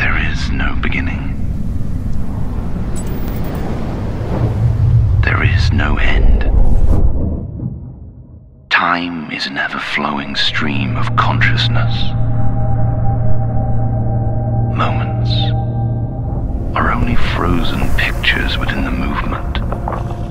There is no beginning. There is no end. Time is an ever-flowing stream of consciousness. Moments are only frozen pictures within the movement.